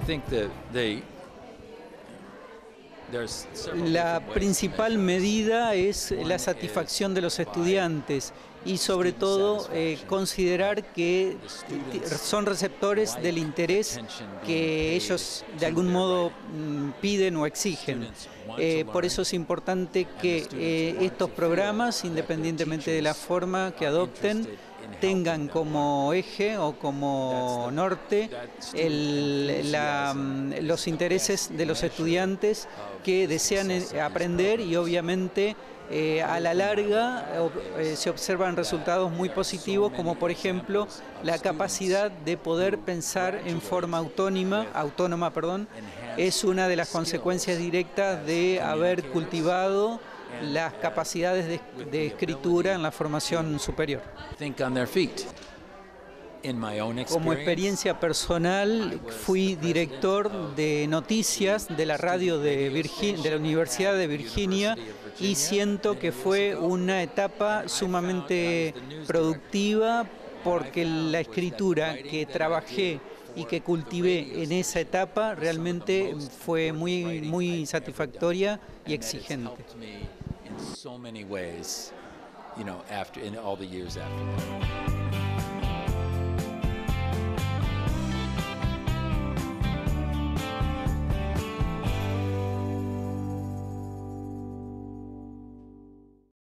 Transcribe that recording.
La principal medida es la satisfacción de los estudiantes y sobre todo considerar que son receptores del interés que ellos de algún modo piden o exigen. Por eso es importante que estos programas, independientemente de la forma que adopten, tengan como eje o como norte los intereses de los estudiantes que desean aprender y obviamente a la larga se observan resultados muy positivos, como por ejemplo la capacidad de poder pensar en forma autónoma, es una de las consecuencias directas de haber cultivado las capacidades de escritura en la formación superior. Como experiencia personal, fui director de noticias de la radio de la Universidad de Virginia y siento que fue una etapa sumamente productiva porque la escritura que trabajé y que cultivé en esa etapa realmente fue muy satisfactoria y exigente. In so many ways, in all the years after that.